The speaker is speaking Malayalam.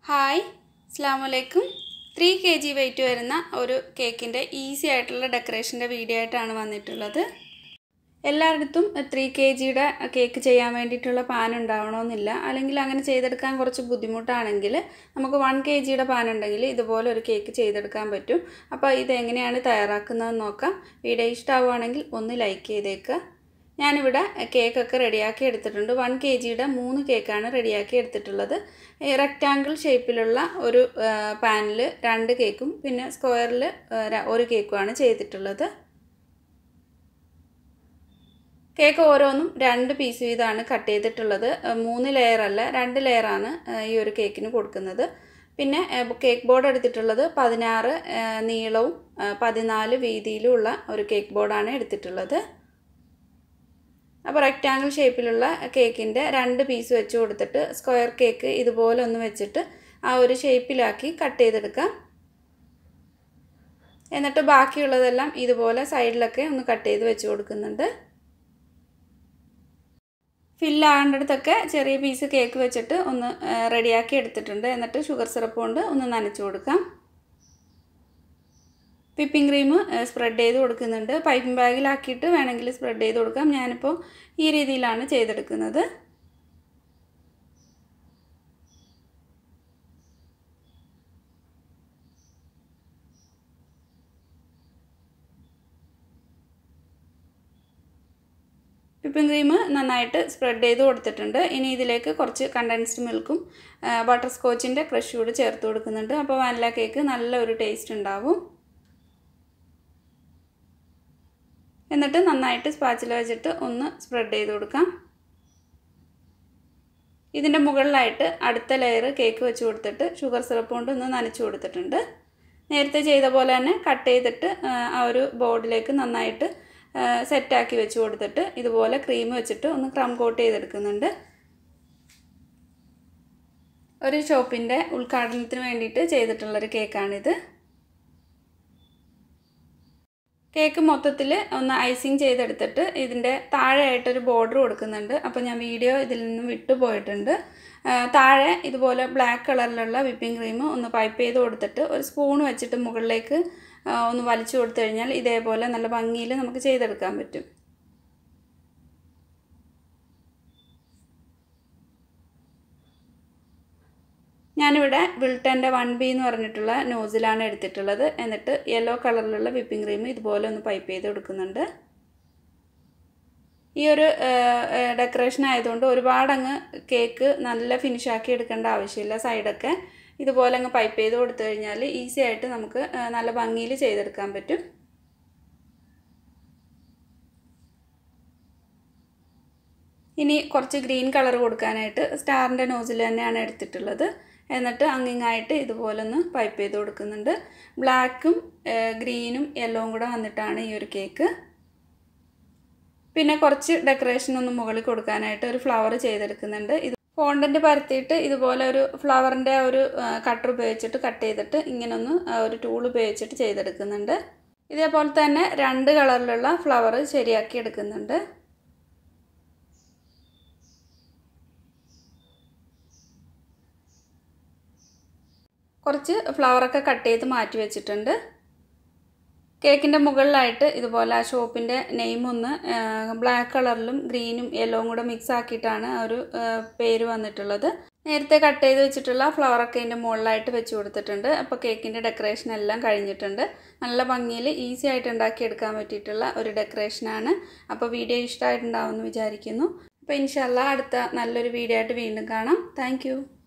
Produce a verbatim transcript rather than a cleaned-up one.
ഹായ് അസ്സലാമു അലൈക്കും three kilograms വെയിറ്റ് വരുന്ന ഒരു കേക്കിന്റെ ഈസി ആയിട്ടുള്ള ഡെക്കറേഷന്റെ വീഡിയോ ആയിട്ടാണ് വന്നിട്ടുള്ളത്. എല്ലായിടത്തും three kilograms യുടെ കേക്ക് ചെയ്യാൻ വേണ്ടിയിട്ടുള്ള പാൻ ഉണ്ടാവണമെന്നില്ല. അല്ലെങ്കിൽ അങ്ങനെ ചെയ്തെടുക്കാൻ കുറച്ച് ബുദ്ധിമുട്ടാണെങ്കിൽ നമുക്ക് one kilogram യുടെ പാൻ ഉണ്ടെങ്കിൽ ഇതുപോലെ ഒരു കേക്ക് ചെയ്തെടുക്കാൻ പറ്റും. അപ്പോൾ ഇത് എങ്ങനെയാണ് തയ്യാറാക്കുന്നതെന്ന് നോക്കാം. വീഡിയോ ഇഷ്ടമാവുകയാണെങ്കിൽ ഒന്ന് ലൈക്ക് ചെയ്തേക്കുക. ഞാനിവിടെ കേക്കൊക്കെ റെഡിയാക്കി എടുത്തിട്ടുണ്ട്. one kilogram യുടെ മൂന്ന് കേക്കാണ് റെഡിയാക്കി എടുത്തിട്ടുള്ളത്. റെക്റ്റാങ്കിൾ ഷേപ്പിലുള്ള ഒരു പാനിൽ രണ്ട് കേക്കും പിന്നെ സ്ക്വയറിൽ ഒരു കേക്കുമാണ് ചെയ്തിട്ടുള്ളത്. കേക്ക് ഓരോന്നും രണ്ട് പീസ് വീതമാണ് കട്ട് ചെയ്തിട്ടുള്ളത്. മൂന്ന് ലെയർ അല്ല രണ്ട് ലെയറാണ് ഈ ഒരു കേക്കിന് കൊടുക്കുന്നത്. പിന്നെ കേക്ക് ബോർഡ് എടുത്തിട്ടുള്ളത് പതിനാറ് നീളവും പതിനാല് വീതിയിലുള്ള ഒരു കേക്ക് ബോർഡാണ് എടുത്തിട്ടുള്ളത്. അപ്പോൾ റെക്റ്റാങ്കിൾ ഷേപ്പിലുള്ള കേക്കിൻ്റെ രണ്ട് പീസ് വെച്ച് കൊടുത്തിട്ട് സ്ക്വയർ കേക്ക് ഇതുപോലെ ഒന്ന് വെച്ചിട്ട് ആ ഒരു ഷേപ്പിലാക്കി കട്ട് ചെയ്തെടുക്കാം. എന്നിട്ട് ബാക്കിയുള്ളതെല്ലാം ഇതുപോലെ സൈഡിലൊക്കെ ഒന്ന് കട്ട് ചെയ്ത് വെച്ച് കൊടുക്കുന്നുണ്ട്. ഫില്ലാകേണ്ടടുത്തൊക്കെ ചെറിയ പീസ് കേക്ക് വെച്ചിട്ട് ഒന്ന് റെഡിയാക്കി എടുത്തിട്ടുണ്ട്. എന്നിട്ട് ഷുഗർ സിറപ്പ് കൊണ്ട് ഒന്ന് നനച്ച് കൊടുക്കാം. വിപ്പിംഗ് ക്രീം സ്പ്രെഡ് ചെയ്ത് കൊടുക്കുന്നുണ്ട്. പൈപ്പിംഗ് ബാഗിലാക്കിയിട്ട് വേണമെങ്കിൽ സ്പ്രെഡ് ചെയ്ത് കൊടുക്കാം. ഞാനിപ്പോൾ ഈ രീതിയിലാണ് ചെയ്തെടുക്കുന്നത്. വിപ്പിംഗ് ക്രീം നന്നായിട്ട് സ്പ്രെഡ് ചെയ്ത് കൊടുത്തിട്ടുണ്ട്. ഇനി ഇതിലേക്ക് കുറച്ച് കണ്ടൻസ്ഡ് മിൽക്കും ബട്ടർ സ്കോച്ചിൻ്റെ ക്രഷ് കൂടി ചേർത്ത് കൊടുക്കുന്നുണ്ട്. അപ്പോൾ വാനില കേക്ക് നല്ലൊരു ടേസ്റ്റ് ഉണ്ടാവും. എന്നിട്ട് നന്നായിട്ട് സ്പാച്ചില വെച്ചിട്ട് ഒന്ന് സ്പ്രെഡ് ചെയ്ത് കൊടുക്കാം. ഇതിൻ്റെ മുകളിലായിട്ട് അടുത്ത ലെയർ കേക്ക് വെച്ച് കൊടുത്തിട്ട് ഷുഗർ സിറപ്പ് കൊണ്ട് ഒന്ന് നനച്ച് കൊടുത്തിട്ടുണ്ട്. നേരത്തെ ചെയ്ത പോലെ തന്നെ കട്ട് ചെയ്തിട്ട് ആ ഒരു ബോർഡിലേക്ക് നന്നായിട്ട് സെറ്റാക്കി വെച്ച് കൊടുത്തിട്ട് ഇതുപോലെ ക്രീം വെച്ചിട്ട് ഒന്ന് ക്രം കോട്ട് ചെയ്തെടുക്കുന്നുണ്ട്. ഒരു ഷോപ്പിൻ്റെ ഉദ്ഘാടനത്തിന് വേണ്ടിയിട്ട് ചെയ്തിട്ടുള്ളൊരു കേക്കാണിത്. കേക്ക് മൊത്തത്തിൽ ഒന്ന് ഐസിങ് ചെയ്തെടുത്തിട്ട് ഇതിൻ്റെ താഴെയായിട്ടൊരു ബോർഡർ കൊടുക്കുന്നുണ്ട്. അപ്പോൾ ഞാൻ വീഡിയോ ഇതിൽ നിന്നും വിട്ടുപോയിട്ടുണ്ട്. താഴെ ഇതുപോലെ ബ്ലാക്ക് കളറിലുള്ള വിപ്പിംഗ് ക്രീം ഒന്ന് പൈപ്പ് ചെയ്ത് കൊടുത്തിട്ട് ഒരു സ്പൂൺ വെച്ചിട്ട് മുകളിലേക്ക് ഒന്ന് വലിച്ചു കൊടുത്തു കഴിഞ്ഞാൽ ഇതേപോലെ നല്ല ഭംഗിയിൽ നമുക്ക് ചെയ്തെടുക്കാൻ പറ്റും. ഞാനിവിടെ വിൽട്ടൻ്റെ വൺ ബി എന്ന് പറഞ്ഞിട്ടുള്ള നോസിലാണ് എടുത്തിട്ടുള്ളത്. എന്നിട്ട് യെല്ലോ കളറിലുള്ള വിപ്പിംഗ് ക്രീം ഇതുപോലെ ഒന്ന് പൈപ്പ് ചെയ്ത് കൊടുക്കുന്നുണ്ട്. ഈ ഒരു ഡെക്കറേഷൻ ആയതുകൊണ്ട് ഒരുപാടങ്ങ് കേക്ക് നല്ല ഫിനിഷാക്കി എടുക്കേണ്ട ആവശ്യമില്ല. സൈഡൊക്കെ ഇതുപോലെ അങ്ങ് പൈപ്പ് ചെയ്ത് കൊടുത്തു കഴിഞ്ഞാൽ ഈസി ആയിട്ട് നമുക്ക് നല്ല ഭംഗിയിൽ ചെയ്തെടുക്കാൻ പറ്റും. ഇനി കുറച്ച് ഗ്രീൻ കളർ കൊടുക്കാനായിട്ട് സ്റ്റാറിൻ്റെ നോസിൽ തന്നെയാണ് എടുത്തിട്ടുള്ളത്. എന്നിട്ട് അങ്ങിങ്ങായിട്ട് ഇതുപോലെ ഒന്ന് പൈപ്പ് ചെയ്ത് കൊടുക്കുന്നുണ്ട്. ബ്ലാക്കും ഗ്രീനും യെല്ലോവും കൂടെ വന്നിട്ടാണ് ഈ ഒരു കേക്ക്. പിന്നെ കുറച്ച് ഡെക്കറേഷൻ ഒന്ന് മുകളിൽ കൊടുക്കാനായിട്ട് ഒരു ഫ്ലവർ ചെയ്തെടുക്കുന്നുണ്ട്. ഇത് ഫോണ്ടൻ്റ് പരത്തിയിട്ട് ഇതുപോലെ ഒരു ഫ്ലവറിൻ്റെ ഒരു കട്ടർ ഉപയോഗിച്ചിട്ട് കട്ട് ചെയ്തിട്ട് ഇങ്ങനെ ഒന്ന് ഒരു ടൂൾ ഉപയോഗിച്ചിട്ട് ചെയ്തെടുക്കുന്നുണ്ട്. ഇതേപോലെ തന്നെ രണ്ട് കളറിലുള്ള ഫ്ലവർ ശരിയാക്കി എടുക്കുന്നുണ്ട്. കുറച്ച് ഫ്ലവറൊക്കെ കട്ട് ചെയ്ത് മാറ്റി വെച്ചിട്ടുണ്ട്. കേക്കിൻ്റെ മുകളിലായിട്ട് ഇതുപോലെ ആ ഷോപ്പിൻ്റെ നെയിം ഒന്ന് ബ്ലാക്ക് കളറിലും ഗ്രീനും യെല്ലോവും കൂടെ മിക്സ് ആക്കിയിട്ടാണ് ആ ഒരു പേര് വന്നിട്ടുള്ളത്. നേരത്തെ കട്ട് ചെയ്ത് വെച്ചിട്ടുള്ള ഫ്ലവറൊക്കെ ഇതിൻ്റെ മുകളിലായിട്ട് വെച്ച് കൊടുത്തിട്ടുണ്ട്. അപ്പോൾ കേക്കിൻ്റെ ഡെക്കറേഷൻ എല്ലാം കഴിഞ്ഞിട്ടുണ്ട്. നല്ല ഭംഗിയിൽ ഈസി ആയിട്ട് ഉണ്ടാക്കിയെടുക്കാൻ പറ്റിയിട്ടുള്ള ഒരു ഡെക്കറേഷനാണ്. അപ്പോൾ വീഡിയോ ഇഷ്ടമായിട്ടുണ്ടാവുമെന്ന് വിചാരിക്കുന്നു. അപ്പോൾ ഇൻഷാ അല്ലാഹ് അടുത്ത നല്ലൊരു വീഡിയോ ആയിട്ട് വീണ്ടും കാണാം. താങ്ക്